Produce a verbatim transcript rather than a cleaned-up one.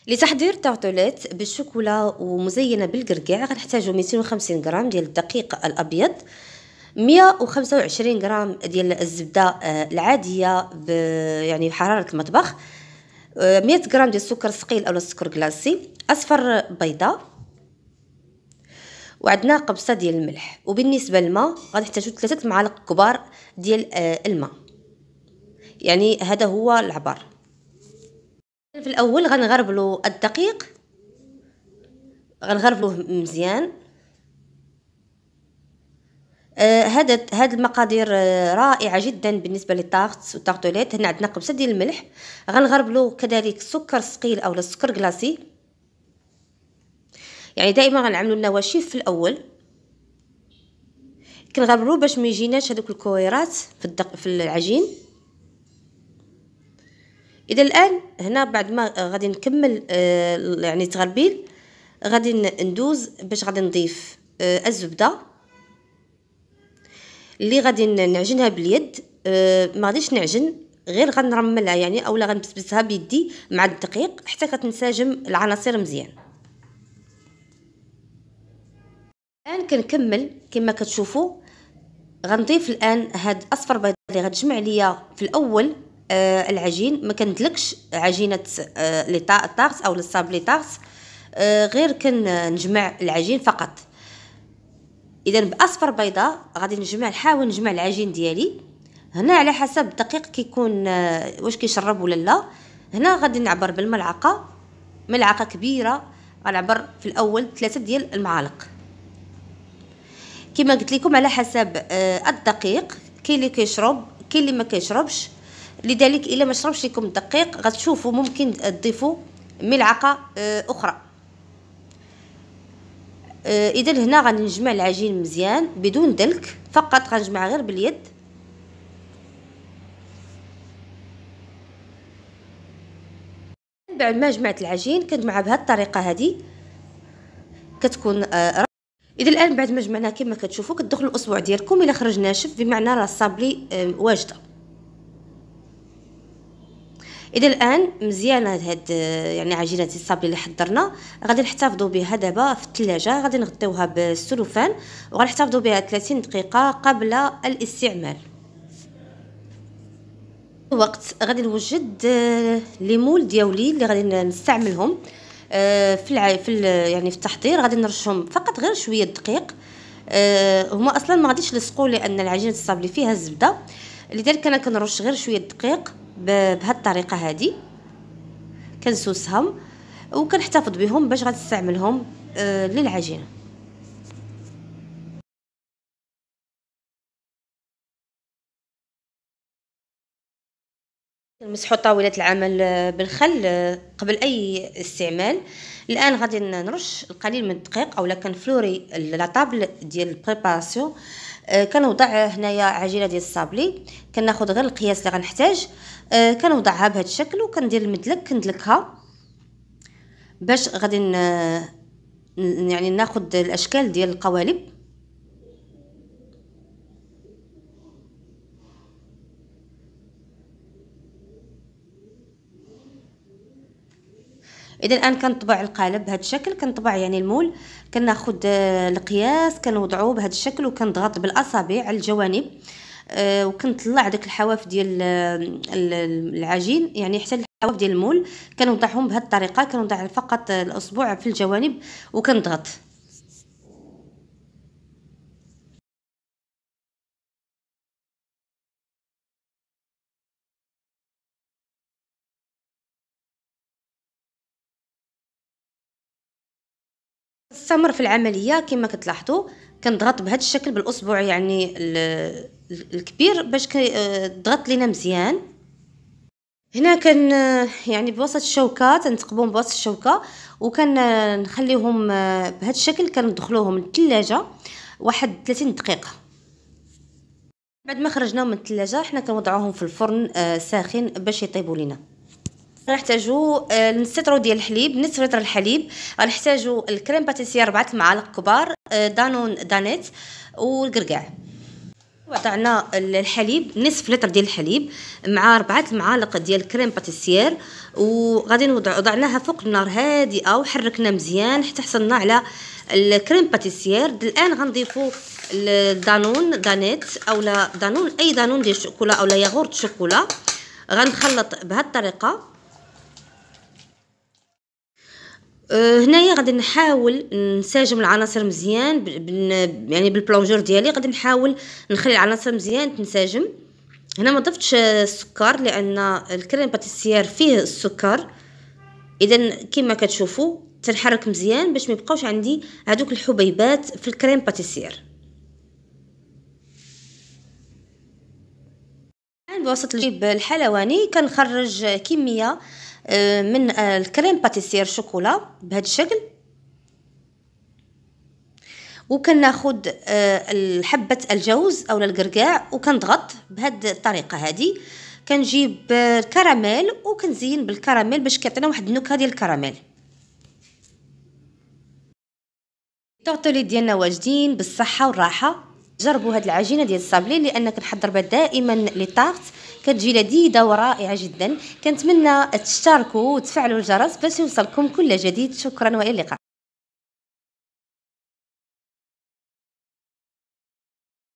لتحضير تارتوليت بالشوكولا ومزينه بالقرقاع غنحتاجو مئتين وخمسين غرام ديال الدقيق الابيض، مئة وخمسة وعشرين غرام ديال الزبده العاديه ب يعني بحراره المطبخ، مئة غرام ديال السكر الثقيل اولا السكر كلاصي، اصفر بيضه، وعندنا قبصه ديال الملح. وبالنسبه للماء غنحتاجو ثلاثه معالق كبار ديال الماء، يعني هذا هو العبار. في الاول غنغربلو الدقيق، غنغربلوه مزيان. آه هذا هاد المقادير آه رائعه جدا بالنسبه للطارت والتارتوليت. هنا عندنا قبصه ديال الملح، غنغربلو كذلك السكر الثقيل اولا السكر كلاصي، يعني دائما غنعملو النواشف في الاول، كنغربلو باش ما يجيناش هذوك الكويرات في الدق في العجين. اذا الان هنا بعد ما غادي نكمل آه يعني تغربيل، غادي ندوز باش غادي نضيف آه الزبده اللي غادي نعجنها باليد. آه ما غاديش نعجن، غير غنرملها يعني اولا غنبسبسها بيدي مع الدقيق حتى كتنسجم العناصر مزيان. الان كنكمل كما كتشوفوا، غنضيف الان هاد اصفر بيض اللي غتجمع ليا في الاول آه العجين. ما كندلكش عجينه آه لي طارت او الصابلي طارت، آه غير كنجمع العجين فقط. اذا باصفر بيضه غادي نجمع نحاول نجمع العجين ديالي. هنا على حسب الدقيق كيكون آه واش كيشرب ولا لا. هنا غادي نعبر بالملعقه، ملعقه كبيره غنعبر في الاول ثلاثه ديال المعالق. كما قلت لكم على حسب آه الدقيق، كاين اللي كيشرب كاين اللي ما كيشربش، لذلك الا ما شربش لكم الدقيق غتشوفوا ممكن تضيفوا ملعقه آه اخرى. آه اذا هنا غادي نجمع العجين مزيان بدون دلك، فقط غنجمع غير باليد. بعد ما جمعت العجين كنجمعها بهذه الطريقه هذه كتكون آه اذا الان بعد ما جمعناها كما كتشوفوا كتدخلوا الاصبع ديالكم الى خرج ناشف، بمعنى راه الصابلي آه واجده. اذا الان مزيانه هاد يعني عجينه الصابلي اللي حضرنا، غادي نحتفظوا بها دابا في الثلاجه. غادي نغطيوها بالسلوفان وغنحتفظوا بها ثلاثين دقيقه قبل الاستعمال. وقت غادي نوجد لي مول ديالي اللي غادي نستعملهم في الع... في ال... يعني في التحضير. غادي نرشهم فقط غير شويه دقيق. هما اصلا ما غاديش يلصقوا لان العجينه الصابلي فيها الزبده، لذلك انا كنرش غير شويه دقيق بهذه الطريقه هذه، كنسوسهم وكنحتفظ بهم باش غادي نستعملهم آه للعجينه. نمسحوا طاوله العمل بالخل قبل اي استعمال. الان غادي نرش القليل من الدقيق اولا كنفلوري لا طابل ديال البريباراسيون. آه كنوضع هنايا عجينه ديال الصابلي، كناخذ غير القياس اللي غنحتاج. آه كنوضعها بهذا الشكل وكندير المدلك كندلكها باش غادي يعني ناخذ الاشكال ديال القوالب. اذا الان كنطبع القالب بهذا الشكل، كنطبع يعني المول، كناخذ القياس كنوضعوه بهذا الشكل وكنضغط بالاصابع على الجوانب. آه وكنطلع داك الحواف ديال العجين، يعني حتى الحواف ديال المول كنوضعهم بهذه الطريقه. كنوضع فقط الاصبع في الجوانب وكنضغط. استمر في العمليه كما كتلاحظوا، كنضغط بهذا الشكل بالاصبع يعني الكبير باش كيضغط لينا مزيان. هنا كان يعني بوسط الشوكه تنتقبهم بوسط الشوكه وكنخليهم بهذا الشكل. كندخلوهم للثلاجه واحد ثلاثين دقيقه. بعد ما خرجناهم من الثلاجه حنا كنوضعوهم في الفرن ساخن باش يطيبوا لينا. غنحتاجو نص لتر ديال الحليب، نصف لتر الحليب. غنحتاجو الكريم باتيسير أربعة معالق كبار، دانون دانيت والقرقاع. وضعنا الحليب، نصف لتر ديال الحليب مع ربعة المعالق ديال كريم باتيسير، وغادي نوضع وضعناها فوق النار هادئه وحركنا مزيان حتى حصلنا على الكريم باتيسير. الان غنضيفوا الدانون دانيت اولا دانون، اي دانون ديال الشوكولا اولا ياغورت شوكولا. غنخلط بهذه الطريقه. أه هنايا غادي نحاول نساجم العناصر مزيان يعني بالبلونجور ديالي، غادي نحاول نخلي العناصر مزيان تنسجم. هنا ما ضفتش السكر لان الكريم باتيسير فيه السكر، اذا كما كتشوفوا تنحرك مزيان باش ما يبقاوش عندي هذوك الحبيبات في الكريم باتيسير. بواسطه الجيب الحلواني كنخرج كميه من الكريم باتيسير شوكولا بهذا الشكل، وكناخذ حبه الجوز اولا القرقاع وكنضغط بهذه الطريقه هذه. كنجيب الكراميل وكنزين بالكراميل باش كيعطينا واحد النكهه ديال الكراميل. الطوطوليت ديالنا واجدين بالصحه والراحه. جربوا هاد العجينه ديال الصابلي لان كنحضر بها دائما لي طارت، كتجي لذيذه ورائعه جدا. كنتمنى تشتركوا وتفعلوا الجرس باش يوصلكم كل جديد. شكرا والى اللقاء.